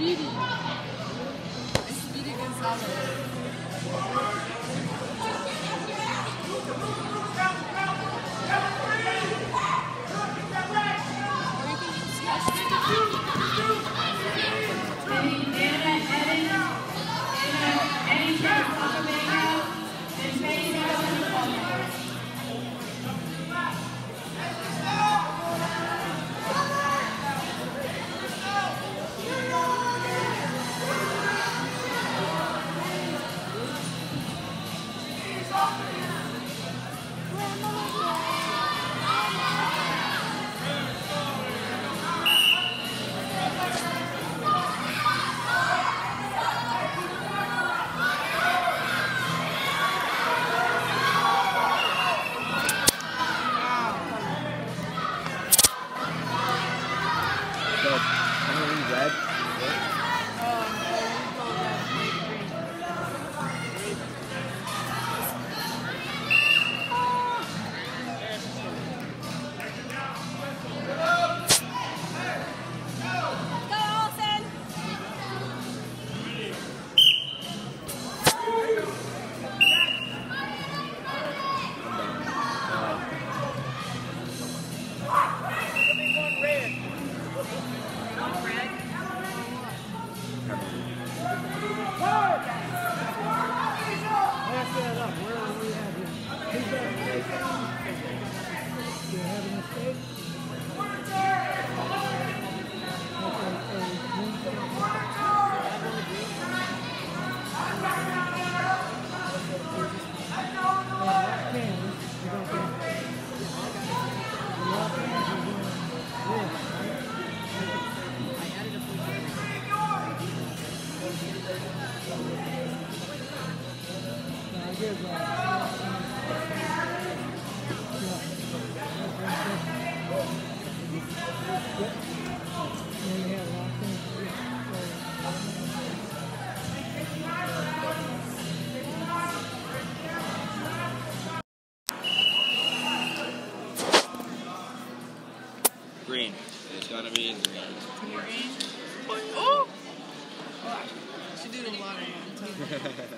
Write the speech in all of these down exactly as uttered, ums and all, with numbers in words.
Speedy. Speedy Gonzalez. Green. It's gonna be in green. Green? Oh! Oh, I should do it a lot of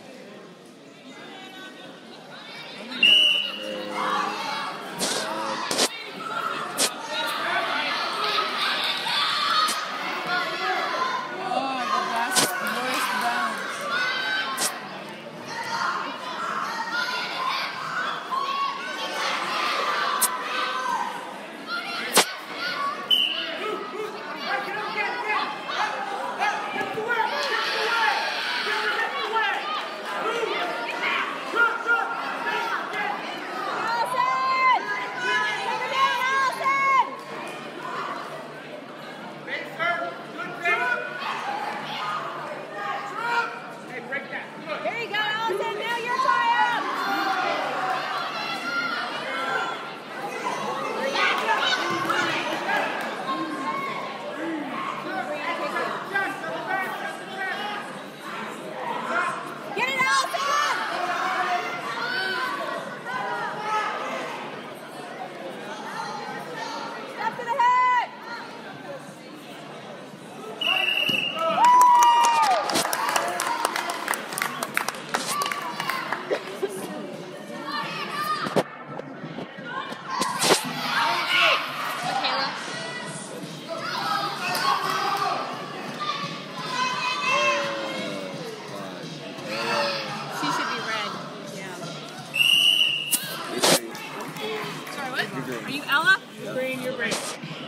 Are you Ella? Yeah. Green, you're green.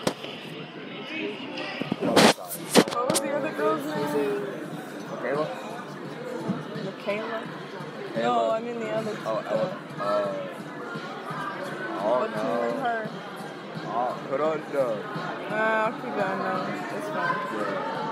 What was the other girl's name? Michaela? Michaela? No, I mean the other. Oh, Ella. Uh, oh, What's no. her and her? Oh, put on no. Uh, I'll keep going, no. It's fine. Yeah.